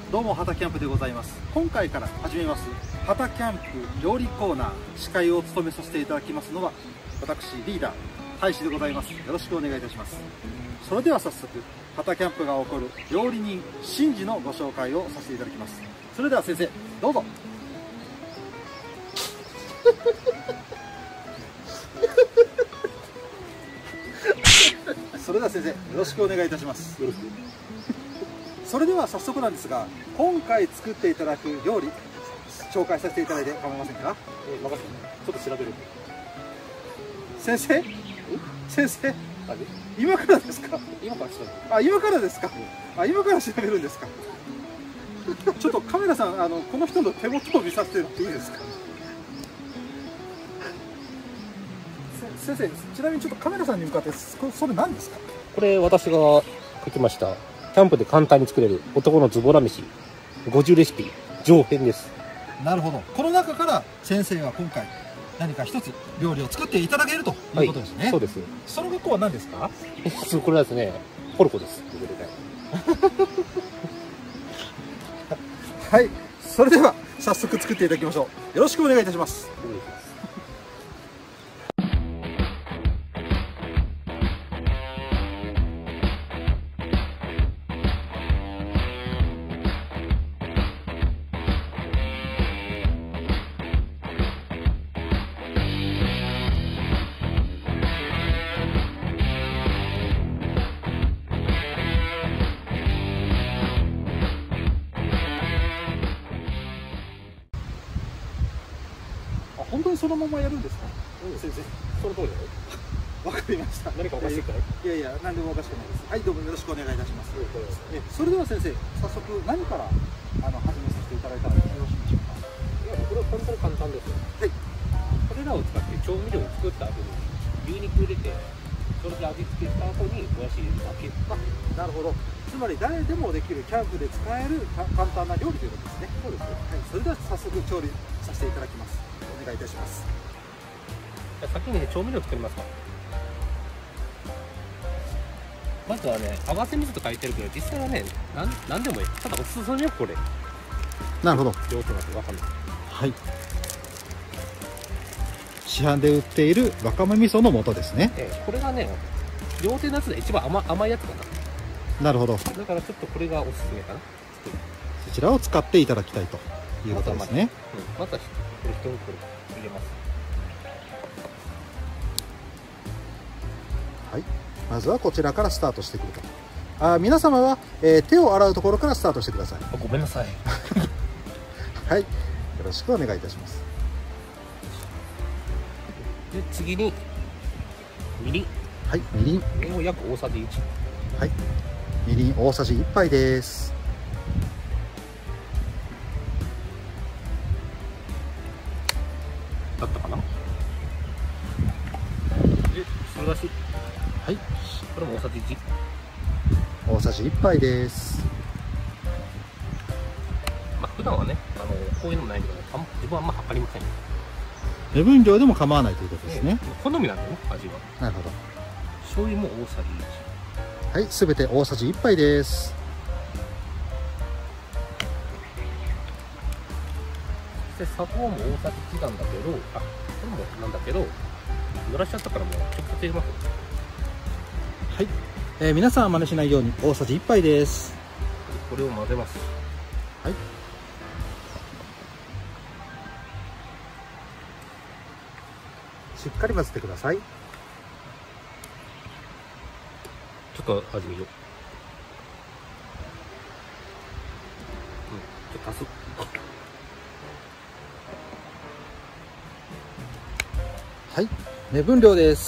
どうも、はたキャンプでございます。今回から始めますはたキャンプ料理コーナー、司会を務めさせていただきますのは私リーダー大使でございます。よろしくお願いいたします。それでは早速、はたキャンプが起こる料理人シンジのご紹介をさせていただきます。それでは先生、どうぞ。それでは先生、よろしくお願いいたします。よろしく。それでは早速なんですが、今回作っていただく料理紹介させていただいて構いませんか？ 任せて、ちょっと調べる。 先生、今からですか？ 今から調べる。 あ、今からですか？あ、今から調べるんですか？ちょっとカメラさん、この人の手元を見させてもらっていいですか？先生、ちなみにちょっとカメラさんに向かって、それ何ですか？ これ私が書きました。キャンプで簡単に作れる男のズボラ飯50レシピ上編です。 なるほど。この中から先生は今回何か一つ料理を作っていただけるということですね。はい、 そうです。 その学校は何ですか？ これはですね、ポルコです。 はい、それでは早速作っていただきましょう。よろしくお願いいたします。本当にそのままやるんですか？先生、 その通りだよ。 わかりました。 何かおかしいかい？ いやいや、何でもおかしくないです。はい、どうもよろしくお願いいたします。それでは先生、早速何から始めさせていただいたらよろしいでしょうか？ いや、これは本当に簡単ですよ。はい。これらを使って調味料を作った後に牛肉入れて、それで味付けした後にもやし入れるだけ。 なるほど。つまり誰でもできるキャンプで使える簡単な料理ということですね。そうですね。はい。それでは早速調理させていただきます。お願いいたします。 じゃあ先にね、調味料作りますか。まずはね、合わせ水と書いてるけど、実際はね、なんでもいい。ただおすすめよ、これ。 なるほど。 両手なんてわかんない。 はい。市販で売っているわかめ味噌の素ですね。 これがね、両手のやつで一番甘いやつかな。 なるほど。だからちょっとこれがおすすめかな。 そちらを使っていただきたいということですね。 まずはこれ一袋入れます。 はい。まずはこちらからスタートしてくると。皆様は、手を洗うところからスタートしてください。 ごめんなさい。 はい。よろしくお願いいたします。 で、次にみりん。 はい、みりん。 これを約大さじ1。 はい。みりん大さじ1杯です。 だったかな。で、白だし。 はい。 これも大さじ1。 大さじ1杯です。 まあ普段はね、こういうのないけど、自分はあんま測りませんよ。 目分量でも構わないということですね。 好みなんだよね、味は。 なるほど。 醤油も大さじ1。 はい、すべて大さじ1杯です。 そして砂糖も大さじ1なんだけど、これもなんだけど、濡らしちゃったからもう直接入れます。 はい、皆さん真似しないように大さじ1杯です。 これを混ぜます。 はい。しっかり混ぜてください。 ちょっと味見よう。ちょっと足す。 はい、目分量です。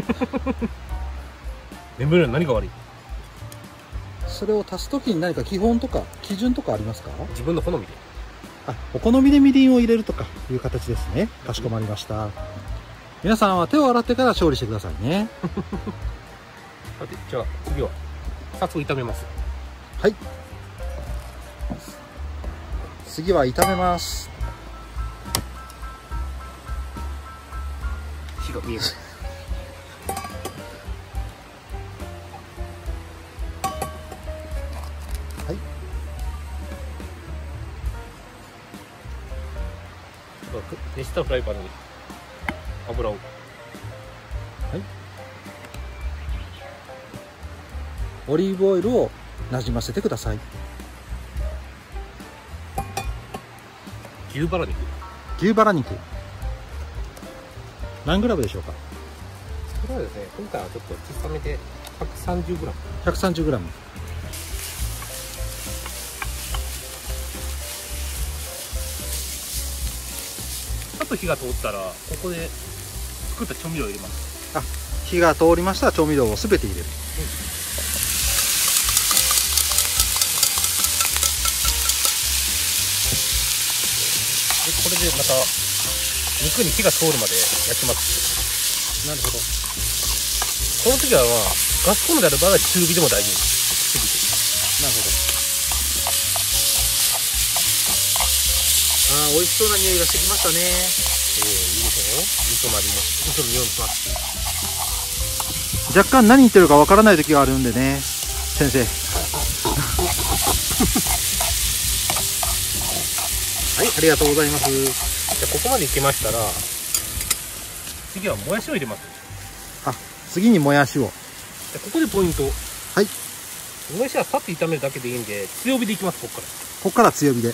目分量何が悪い？ それを足すときに何か基本とか基準とかありますか？ 自分の好みで。 お好みでみりんを入れるとかいう形ですね。かしこまりました。皆さんは手を洗ってから調理してくださいね。 さて、じゃあ次は早速炒めます。 はい。次は炒めます。 火が見える。 はい。 熱したフライパンに油を。はい。 オリーブオイルをなじませてください。 牛バラ肉。 牛バラ肉何グラムでしょうか。 これはですね、今回はちょっと小さめで 130g。 130グラム。 ちょっと火が通ったらここで作った調味料を入れます。 あ、火が通りましたら調味料をすべて入れる。 でこれでまた肉に火が通るまで焼きます。 なるほど。 この時はガスコンロである場合は中火でも大丈夫です。 なるほど。ああ、美味しそうな匂いがしてきましたね。 いいですよ。味噌の味も味噌の匂いもします。 若干何言ってるかわからない時があるんでね、先生。はい、ありがとうございます。 じゃあここまでいけましたら、次はもやしを入れます。 あ、次にもやしを。 でここでポイント。 はい。 もやしはさっと炒めるだけでいいんで、強火でいきます。ここから。 ここから強火で。 ち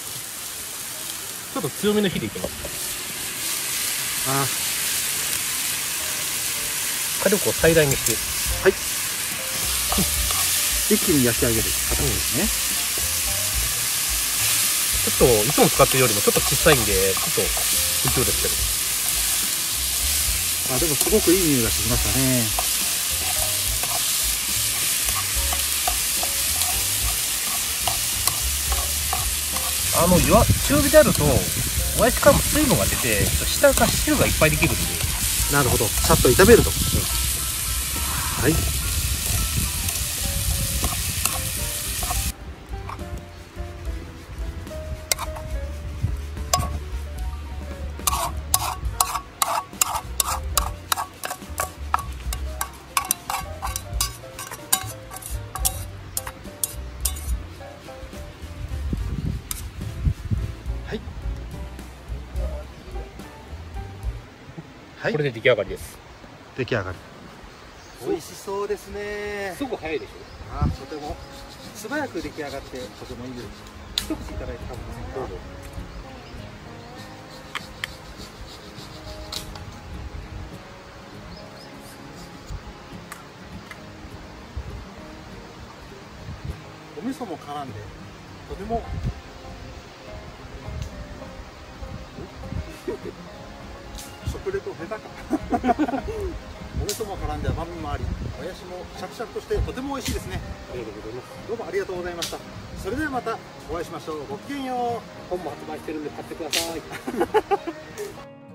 ょっと強めの火でいきます。 あ、 火力を最大にして。 はい。一気に焼き上げる形ですね。 ちょっといつも使ってるよりもちょっと小さいんで、ちょっと不器用ですけど。 あ、でもすごくいい匂いがしてきましたね。 中火であるともやしからも水分が出て、下が汁がいっぱいできるんで。 なるほど。さっと炒めると。はい。はい、 これで出来上がりです。 出来上がり。美味しそうですね。 すぐ早いでしょ。 あ、とても素早く出来上がってとてもいいです。一口いただいて食べませんか。どうぞ。お味噌も絡んでとても食レポ下手かお味噌も絡んで甘みもあり、もやしもシャクシャクとしてとても美味しいですね。 ありがとうございます。 どうもありがとうございました。それではまたお会いしましょう。ごきげんよう。 本も発売してるんで買ってください。